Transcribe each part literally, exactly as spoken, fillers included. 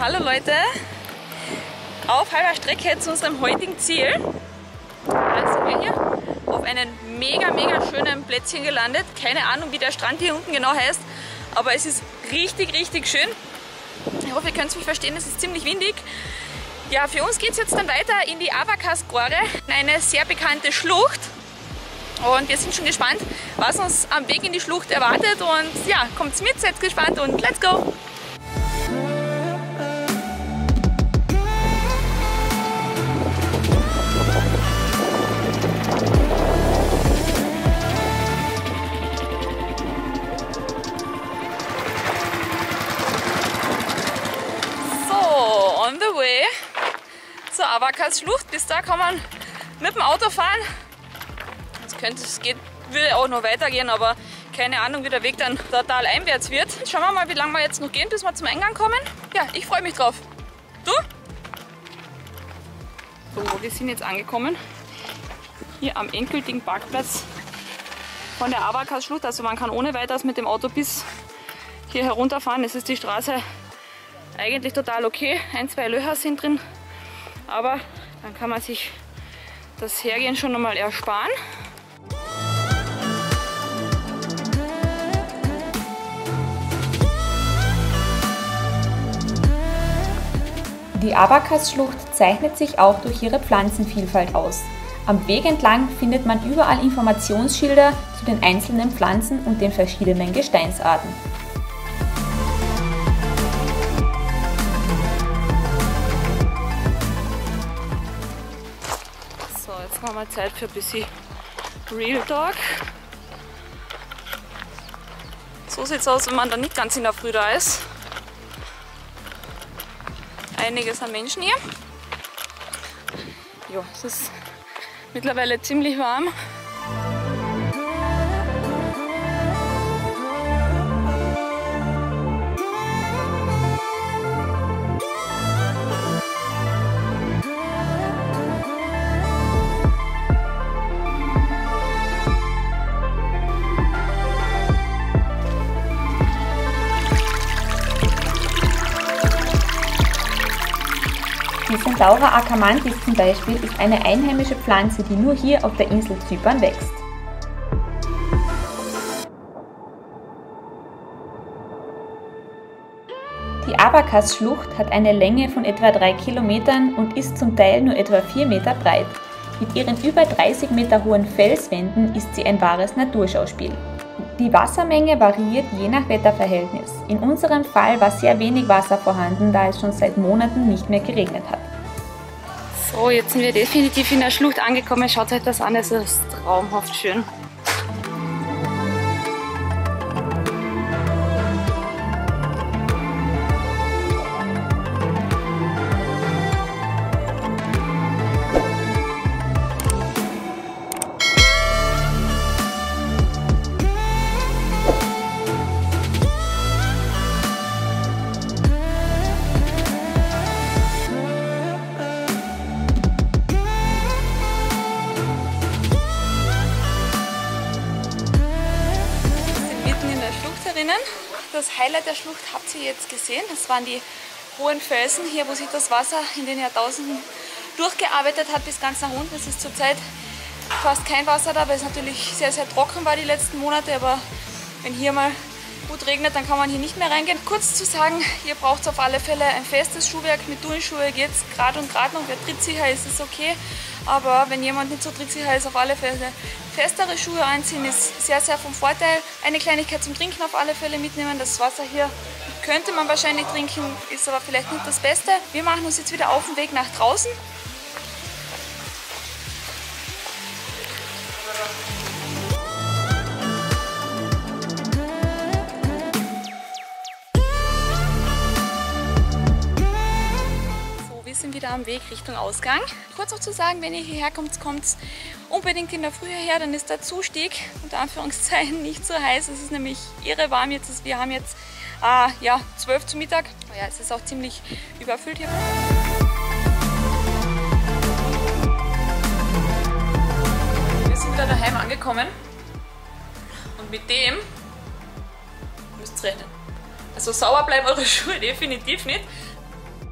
Hallo Leute, auf halber Strecke zu unserem heutigen Ziel. Da sind wir hier auf einem mega, mega schönen Plätzchen gelandet. Keine Ahnung, wie der Strand hier unten genau heißt, aber es ist richtig, richtig schön. Ich hoffe, ihr könnt mich verstehen, es ist ziemlich windig. Ja, für uns geht es jetzt dann weiter in die Abakaz-Gore, eine sehr bekannte Schlucht. Und wir sind schon gespannt, was uns am Weg in die Schlucht erwartet. Und ja, kommt's mit, seid gespannt und let's go! So, on the way zur Abakaz-Schlucht. Bis da kann man mit dem Auto fahren. Es könnte, es geht, würde auch noch weitergehen, aber keine Ahnung, wie der Weg dann total einwärts wird. Schauen wir mal, wie lange wir jetzt noch gehen, bis wir zum Eingang kommen. Ja, ich freue mich drauf. Du? So, wir sind jetzt angekommen. Hier am endgültigen Parkplatz von der Abakaz-Schlucht. Also man kann ohne weiteres mit dem Auto bis hier herunterfahren. Es ist die Straße eigentlich total okay. Ein, zwei Löcher sind drin, aber dann kann man sich das Hergehen schon einmal ersparen. Die Abakaz-Schlucht zeichnet sich auch durch ihre Pflanzenvielfalt aus. Am Weg entlang findet man überall Informationsschilder zu den einzelnen Pflanzen und den verschiedenen Gesteinsarten. So, jetzt haben wir Zeit für ein bisschen Real Talk. So sieht es aus, wenn man dann nicht ganz in der Früh da ist. Einiges an Menschen hier. Ja, es ist mittlerweile ziemlich warm. Die Centaura acamantis zum Beispiel ist eine einheimische Pflanze, die nur hier auf der Insel Zypern wächst. Die Abakaz-Schlucht hat eine Länge von etwa drei Kilometern und ist zum Teil nur etwa vier Meter breit. Mit ihren über dreißig Meter hohen Felswänden ist sie ein wahres Naturschauspiel. Die Wassermenge variiert je nach Wetterverhältnis. In unserem Fall war sehr wenig Wasser vorhanden, da es schon seit Monaten nicht mehr geregnet hat. So, jetzt sind wir definitiv in der Schlucht angekommen. Schaut euch das an, es ist traumhaft schön. Das Highlight der Schlucht habt ihr jetzt gesehen. Das waren die hohen Felsen hier, wo sich das Wasser in den Jahrtausenden durchgearbeitet hat bis ganz nach unten. Es ist zurzeit fast kein Wasser da, weil es natürlich sehr, sehr trocken war die letzten Monate. Aber wenn hier mal gut regnet, dann kann man hier nicht mehr reingehen. Kurz zu sagen, ihr braucht auf alle Fälle ein festes Schuhwerk. Mit Turnschuhe geht es gerade und gerade noch. Wer trittsicher ist, ist okay. Aber wenn jemand nicht so trittsicher ist, auf alle Fälle festere Schuhe anziehen, ist sehr, sehr vom Vorteil. Eine Kleinigkeit zum Trinken auf alle Fälle mitnehmen. Das Wasser hier könnte man wahrscheinlich trinken, ist aber vielleicht nicht das Beste. Wir machen uns jetzt wieder auf den Weg nach draußen. Sind wieder am Weg Richtung Ausgang. Kurz noch zu sagen, wenn ihr hierher kommt, kommt unbedingt in der Früh her, dann ist der Zustieg unter Anführungszeichen nicht so heiß. Es ist nämlich irre warm jetzt. Wir haben jetzt äh, ja, zwölf zu Mittag. Aber ja, es ist auch ziemlich überfüllt hier. Wir sind wieder daheim angekommen und mit dem müsst ihr rechnen. Also sauer bleiben eure Schuhe definitiv nicht.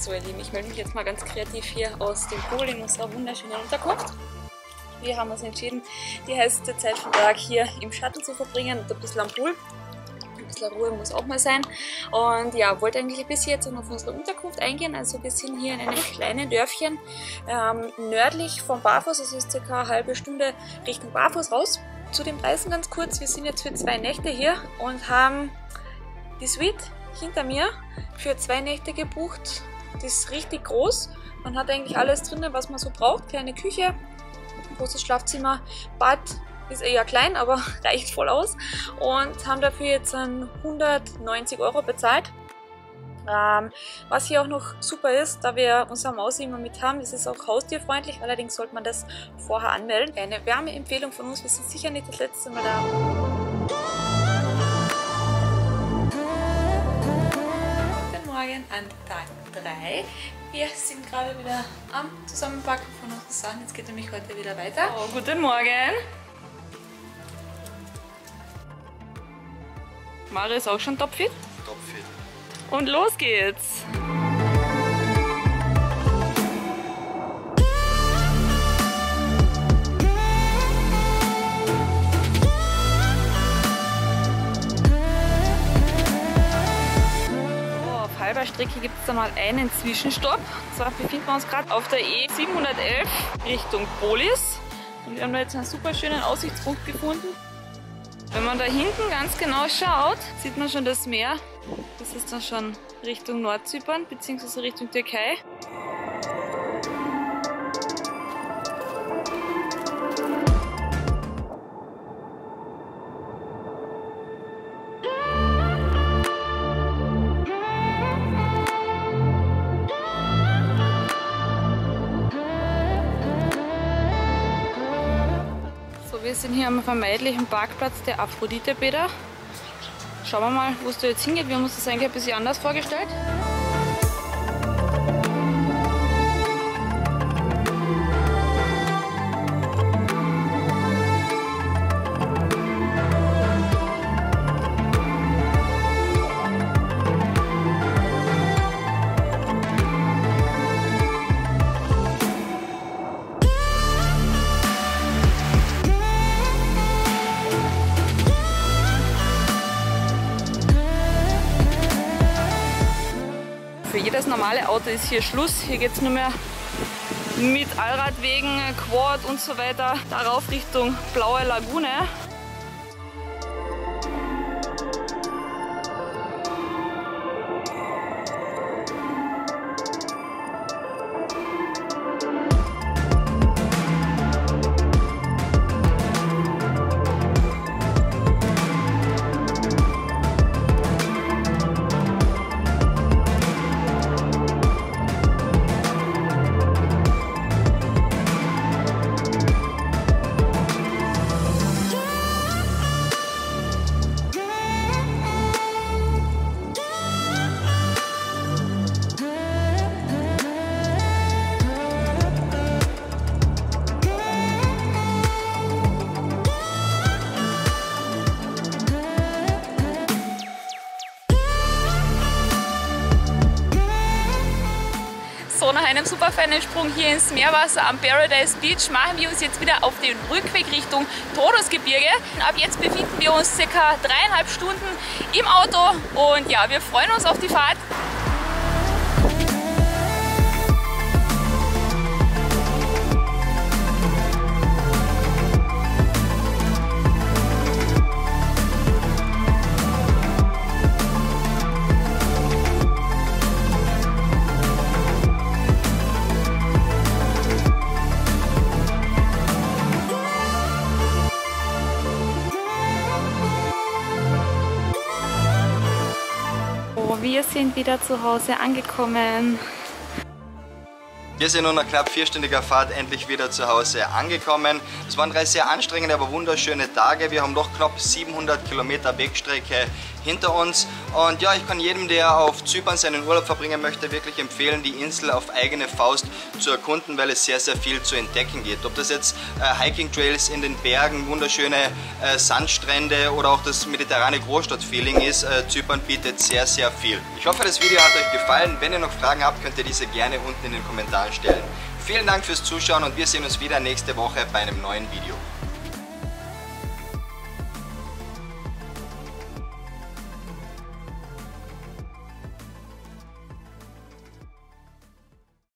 So ihr Lieben, ich melde mich jetzt mal ganz kreativ hier aus dem Pool in unserer wunderschönen Unterkunft. Wir haben uns entschieden, die heißeste Zeit vom Tag hier im Schatten zu verbringen und ein bisschen am Pool. Ein bisschen Ruhe muss auch mal sein. Und ja, wollte eigentlich ein bisschen jetzt noch auf unsere Unterkunft eingehen. Also wir sind hier in einem kleinen Dörfchen ähm, nördlich vom Barfuß. Es ist circa eine halbe Stunde Richtung Barfuß raus. Zu den Preisen ganz kurz. Wir sind jetzt für zwei Nächte hier und haben die Suite hinter mir für zwei Nächte gebucht. Die ist richtig groß. Man hat eigentlich alles drin, was man so braucht. Kleine Küche, großes Schlafzimmer, Bad. Ist eher klein, aber reicht voll aus. Und haben dafür jetzt hundertneunzig Euro bezahlt. Ähm, was hier auch noch super ist, da wir unsere Maus immer mit haben, ist es auch haustierfreundlich. Allerdings sollte man das vorher anmelden. Eine Wärmeempfehlung von uns, wir sind sicher nicht das letzte Mal da. Guten Morgen an Tag drei. Wir sind gerade wieder am Zusammenpacken von unseren Sachen. Jetzt geht nämlich heute wieder weiter. Oh, guten Morgen! Mario ist auch schon topfit. Topfit. Und los geht's! So, auf halber Strecke gibt es da mal einen Zwischenstopp. Und zwar befinden wir uns gerade auf der E siebenhundertelf Richtung Polis. Und wir haben da jetzt einen super schönen Aussichtspunkt gefunden. Wenn man da hinten ganz genau schaut, sieht man schon das Meer. Das ist dann schon Richtung Nordzypern bzw. Richtung Türkei. Wir sind hier am vermeidlichen Parkplatz der Aphrodite-Bäder. Schauen wir mal, wo es da jetzt hingeht. Wir haben uns das eigentlich ein bisschen anders vorgestellt. Für jedes normale Auto ist hier Schluss. Hier geht es nur mehr mit Allradwegen, Quad und so weiter darauf Richtung Blaue Lagune. So, nach einem super feinen Sprung hier ins Meerwasser am Paradise Beach machen wir uns jetzt wieder auf den Rückweg Richtung Todesgebirge. Ab jetzt befinden wir uns circa dreieinhalb Stunden im Auto und ja, wir freuen uns auf die Fahrt. Wir sind wieder zu Hause angekommen. Wir sind nun nach knapp vierstündiger Fahrt endlich wieder zu Hause angekommen. Es waren drei sehr anstrengende, aber wunderschöne Tage. Wir haben noch knapp siebenhundert Kilometer Wegstrecke hinter uns. Und ja, ich kann jedem, der auf Zypern seinen Urlaub verbringen möchte, wirklich empfehlen, die Insel auf eigene Faust zu erkunden, weil es sehr, sehr viel zu entdecken gibt. Ob das jetzt äh, Hiking-Trails in den Bergen, wunderschöne äh, Sandstrände oder auch das mediterrane Großstadtfeeling ist, äh, Zypern bietet sehr, sehr viel. Ich hoffe, das Video hat euch gefallen. Wenn ihr noch Fragen habt, könnt ihr diese gerne unten in den Kommentaren stellen. Vielen Dank fürs Zuschauen und wir sehen uns wieder nächste Woche bei einem neuen Video.